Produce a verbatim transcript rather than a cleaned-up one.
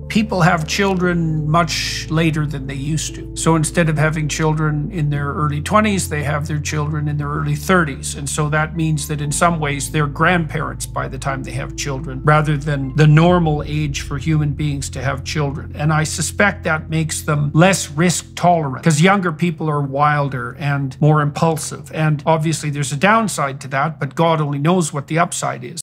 People have children much later than they used to. So instead of having children in their early twenties, they have their children in their early thirties. And so that means that in some ways they're grandparents by the time they have children, rather than the normal age for human beings to have children. And I suspect that makes them less risk tolerant, because younger people are wilder and more impulsive. And obviously there's a downside to that, but God only knows what the upside is.